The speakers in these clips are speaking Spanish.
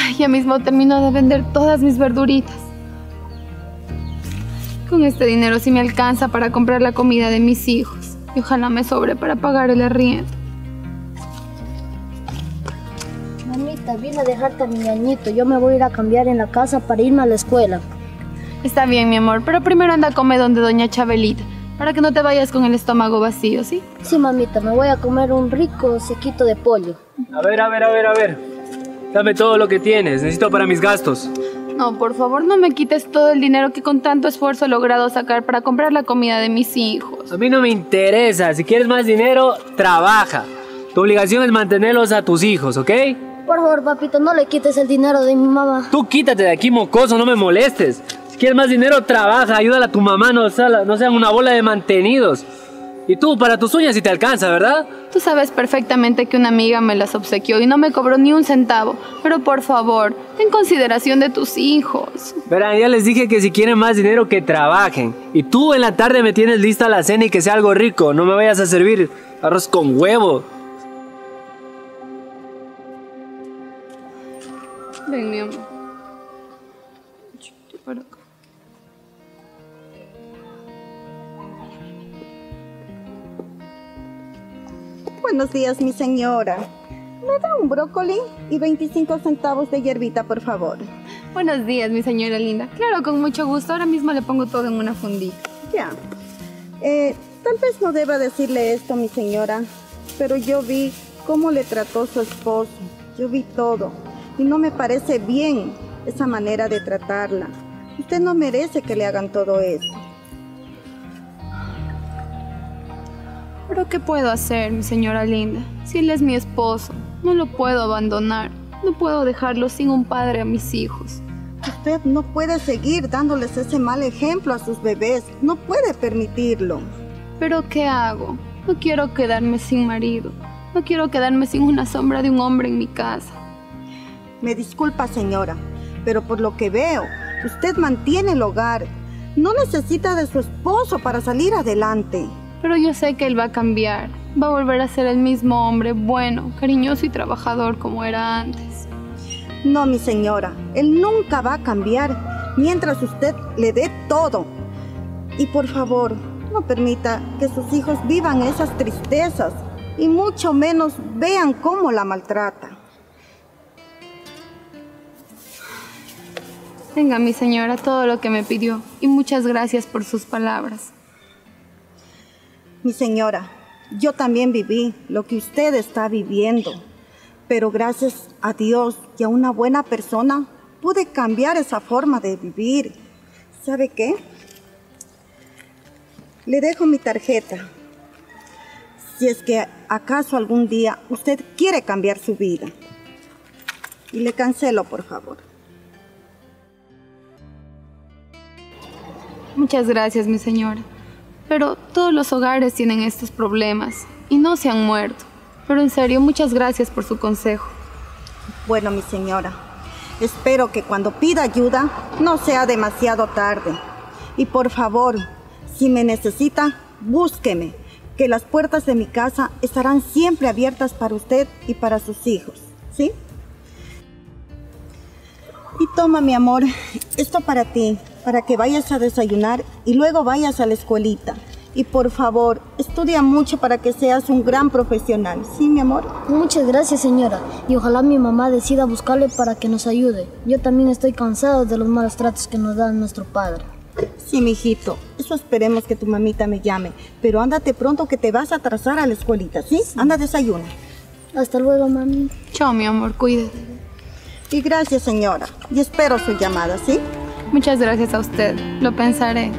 Ya mismo termino de vender todas mis verduritas. Con este dinero sí me alcanza para comprar la comida de mis hijos. Y ojalá me sobre para pagar el arriendo. Mamita, vine a dejarte a mi ñañito. Yo me voy a ir a cambiar en la casa para irme a la escuela. Está bien, mi amor, pero primero anda a comer donde doña Chabelita, para que no te vayas con el estómago vacío, ¿sí? Sí, mamita, me voy a comer un rico sequito de pollo. A ver. Dame todo lo que tienes, necesito para mis gastos. No, por favor, no me quites todo el dinero que con tanto esfuerzo he logrado sacar para comprar la comida de mis hijos. A mí no me interesa, si quieres más dinero, trabaja. Tu obligación es mantenerlos a tus hijos, ¿ok? Por favor, papito, no le quites el dinero de mi mamá. Tú quítate de aquí, mocoso, no me molestes. Si quieres más dinero, trabaja, ayúdale a tu mamá, no sean una bola de mantenidos. Y tú, para tus uñas sí te alcanza, ¿verdad? Tú sabes perfectamente que una amiga me las obsequió y no me cobró ni un centavo. Pero por favor, ten consideración de tus hijos. Verán, ya les dije que si quieren más dinero, que trabajen. Y tú en la tarde me tienes lista la cena y que sea algo rico. No me vayas a servir arroz con huevo. Ven, mi amor. Para acá. Buenos días, mi señora. ¿Me da un brócoli y 25 centavos de hierbita, por favor? Buenos días, mi señora linda. Claro, con mucho gusto. Ahora mismo le pongo todo en una fundita. Ya. Tal vez no deba decirle esto, mi señora, pero yo vi cómo le trató su esposo. Yo vi todo. Y no me parece bien esa manera de tratarla. Usted no merece que le hagan todo eso. ¿Pero qué puedo hacer, mi señora linda? Si él es mi esposo, no lo puedo abandonar. No puedo dejarlo sin un padre a mis hijos. Usted no puede seguir dándoles ese mal ejemplo a sus bebés. No puede permitirlo. ¿Pero qué hago? No quiero quedarme sin marido. No quiero quedarme sin una sombra de un hombre en mi casa. Me disculpa, señora, pero por lo que veo, usted mantiene el hogar. No necesita de su esposo para salir adelante. Pero yo sé que él va a cambiar. Va a volver a ser el mismo hombre bueno, cariñoso y trabajador como era antes. No, mi señora, él nunca va a cambiar mientras usted le dé todo. Y por favor, no permita que sus hijos vivan esas tristezas y mucho menos vean cómo la maltrata. Tenga, mi señora, todo lo que me pidió y muchas gracias por sus palabras. Mi señora, yo también viví lo que usted está viviendo, pero gracias a Dios y a una buena persona pude cambiar esa forma de vivir. ¿Sabe qué? Le dejo mi tarjeta. Si es que acaso algún día usted quiere cambiar su vida. Y le cancelo, por favor. Muchas gracias, mi señora. Pero todos los hogares tienen estos problemas y no se han muerto. Pero en serio, muchas gracias por su consejo. Bueno, mi señora, espero que cuando pida ayuda no sea demasiado tarde. Y por favor, si me necesita, búsqueme, que las puertas de mi casa estarán siempre abiertas para usted y para sus hijos, ¿sí? Y toma, mi amor, esto para ti, para que vayas a desayunar y luego vayas a la escuelita. Y por favor, estudia mucho para que seas un gran profesional, ¿sí, mi amor? Muchas gracias, señora. Y ojalá mi mamá decida buscarle para que nos ayude. Yo también estoy cansado de los malos tratos que nos da nuestro padre. Sí, mijito, eso esperemos que tu mamita me llame. Pero ándate pronto que te vas a atrasar a la escuelita, ¿sí? Anda, desayuna. Hasta luego, mami. Chao, mi amor, cuídate. Y gracias, señora. Y espero su llamada, ¿sí? Muchas gracias a usted. Lo pensaré.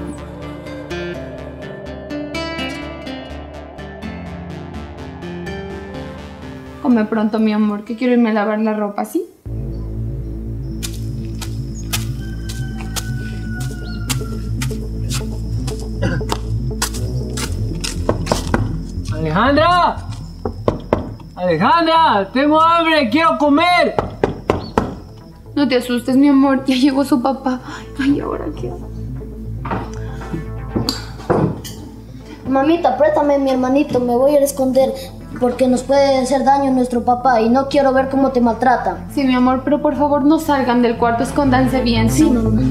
Come pronto, mi amor, que quiero irme a lavar la ropa, ¿sí? ¡Alejandra! ¡Alejandra! ¡Tengo hambre! ¡Quiero comer! No te asustes, mi amor. Ya llegó su papá. Ay, ¿ahora qué? Mamita, préstame mi hermanito. Me voy a ir a esconder. porque nos puede hacer daño nuestro papá y no quiero ver cómo te maltratan. Sí, mi amor, pero por favor no salgan del cuarto, escóndanse bien. Sí, mamá.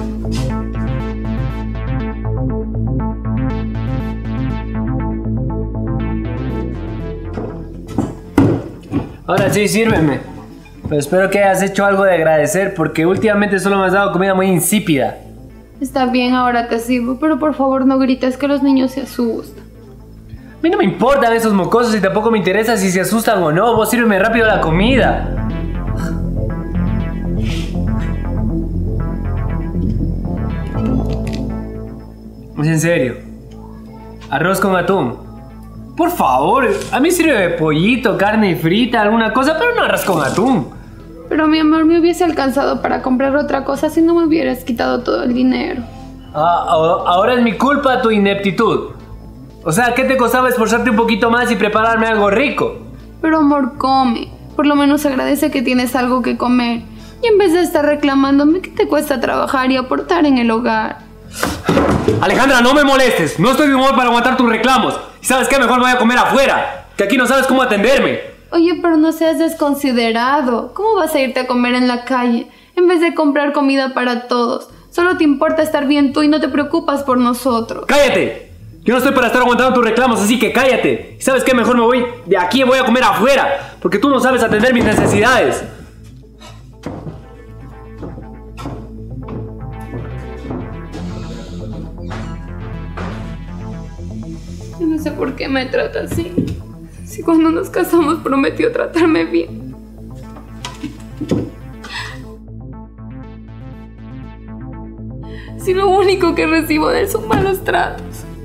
Ahora sí, sírveme. Pero espero que hayas hecho algo de agradecer porque últimamente solo me has dado comida muy insípida. Está bien, ahora te sirvo, pero por favor no grites que los niños se asustan. A mí no me importan esos mocosos y tampoco me interesa si se asustan o no. Vos sírveme rápido la comida. Es en serio. Arroz con atún. Por favor, a mí sirve pollito, carne frita, alguna cosa, pero no arroz con atún. Pero mi amor, me hubiese alcanzado para comprar otra cosa si no me hubieras quitado todo el dinero. Ahora es mi culpa tu ineptitud. O sea, ¿qué te costaba esforzarte un poquito más y prepararme algo rico? Pero amor, come. Por lo menos agradece que tienes algo que comer. Y en vez de estar reclamándome, ¿qué te cuesta trabajar y aportar en el hogar? Alejandra, no me molestes. No estoy de humor para aguantar tus reclamos. Y ¿sabes qué? Mejor me voy a comer afuera. Que aquí no sabes cómo atenderme. Oye, pero no seas desconsiderado. ¿Cómo vas a irte a comer en la calle en vez de comprar comida para todos? Solo te importa estar bien tú y no te preocupas por nosotros. ¡Cállate! Yo no estoy para estar aguantando tus reclamos, así que cállate. ¿Y sabes qué? Mejor me voy de aquí y voy a comer afuera. Porque tú no sabes atender mis necesidades. Yo no sé por qué me trata así. Si cuando nos casamos prometió tratarme bien. Si lo único que recibo de él son malos tratos.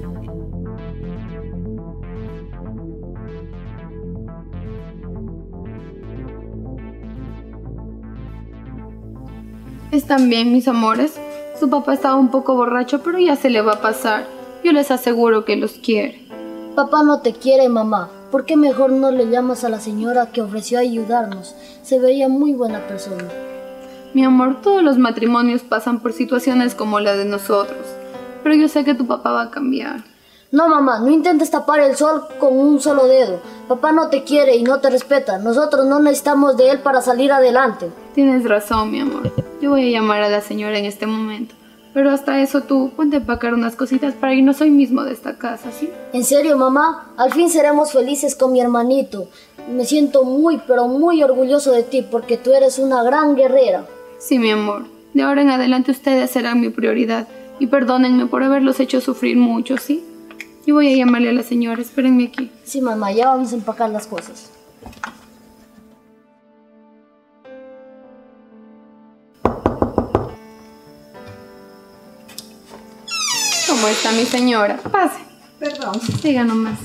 Están bien, mis amores. Su papá estaba un poco borracho, pero ya se le va a pasar. Yo les aseguro que los quiere. Papá no te quiere, mamá. ¿Por qué mejor no le llamas a la señora que ofreció ayudarnos? Se veía muy buena persona. Mi amor, todos los matrimonios pasan por situaciones como la de nosotros. Pero yo sé que tu papá va a cambiar. No, mamá, no intentes tapar el sol con un solo dedo. Papá no te quiere y no te respeta. Nosotros no necesitamos de él para salir adelante. Tienes razón, mi amor. Yo voy a llamar a la señora en este momento. Pero hasta eso tú, ponte a empacar unas cositas para irnos hoy mismo de esta casa, ¿sí? ¿En serio, mamá? Al fin seremos felices con mi hermanito. Me siento muy, pero muy orgulloso de ti porque tú eres una gran guerrera. Sí, mi amor. De ahora en adelante ustedes serán mi prioridad. Y perdónenme por haberlos hecho sufrir mucho, ¿sí? Yo voy a llamarle a la señora. Espérenme aquí. Sí, mamá, ya vamos a empacar las cosas. ¿Cómo está mi señora? Pase. Perdón. Siga nomás.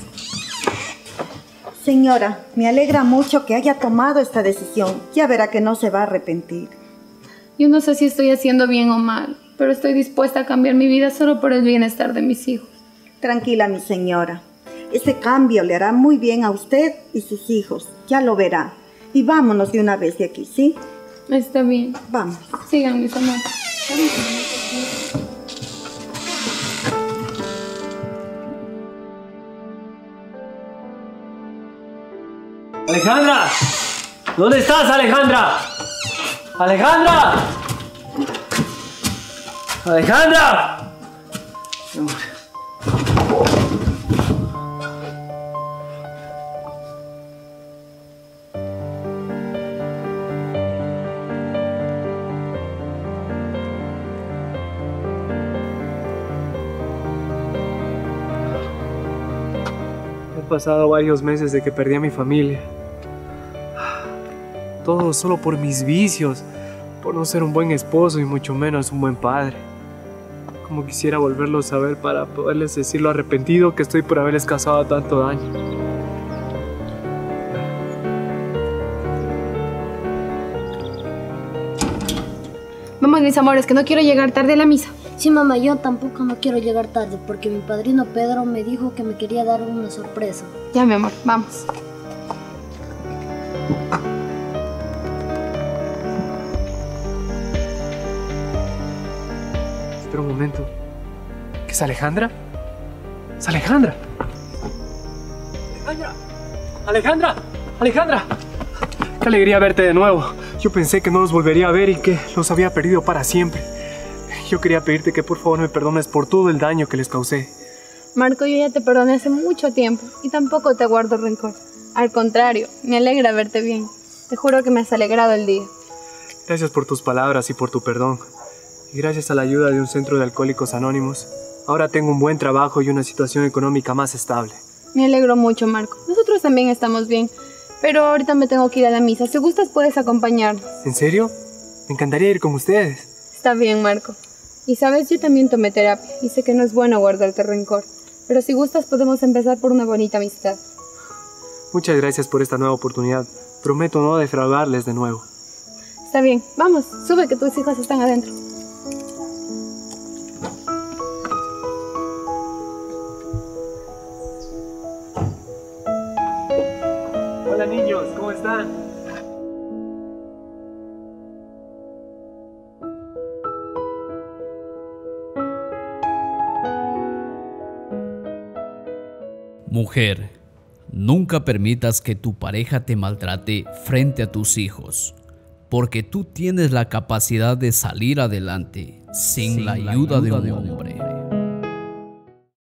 Señora, me alegra mucho que haya tomado esta decisión. Ya verá que no se va a arrepentir. Yo no sé si estoy haciendo bien o mal, pero estoy dispuesta a cambiar mi vida solo por el bienestar de mis hijos. Tranquila, mi señora. Ese cambio le hará muy bien a usted y sus hijos. Ya lo verá. Y vámonos de una vez de aquí, ¿sí? Está bien. Vamos. Sigan, mis amores. ¡Alejandra! ¿Dónde estás, Alejandra? ¡Alejandra! ¡Alejandra! He pasado varios meses de que perdí a mi familia. Todo solo por mis vicios, por no ser un buen esposo y mucho menos un buen padre. Como quisiera volverlos a ver para poderles decir lo arrepentido que estoy por haberles causado tanto daño. Vamos, mis amores, que no quiero llegar tarde a la misa. Sí, mamá, yo tampoco no quiero llegar tarde porque mi padrino Pedro me dijo que me quería dar una sorpresa. Ya, mi amor, vamos. Espera un momento. ¿Qué es Alejandra? ¡Es Alejandra! ¡Alejandra! ¡Alejandra! ¡Alejandra! ¡Qué alegría verte de nuevo! Yo pensé que no los volvería a ver y que los había perdido para siempre. Yo quería pedirte que por favor me perdones por todo el daño que les causé. Marco, yo ya te perdoné hace mucho tiempo y tampoco te guardo rencor. Al contrario, me alegra verte bien. Te juro que me has alegrado el día. Gracias por tus palabras y por tu perdón. Y gracias a la ayuda de un centro de alcohólicos anónimos, ahora tengo un buen trabajo y una situación económica más estable. Me alegro mucho, Marco. Nosotros también estamos bien, pero ahorita me tengo que ir a la misa. Si gustas, puedes acompañarnos. ¿En serio? Me encantaría ir con ustedes. Está bien, Marco. Y sabes, yo también tomé terapia y sé que no es bueno guardarte rencor. Pero si gustas, podemos empezar por una bonita amistad. Muchas gracias por esta nueva oportunidad. Prometo no defraudarles de nuevo. Está bien, vamos, sube que tus hijos están adentro. Hola niños, ¿cómo están? Mujer, nunca permitas que tu pareja te maltrate frente a tus hijos, porque tú tienes la capacidad de salir adelante sin la ayuda de un hombre.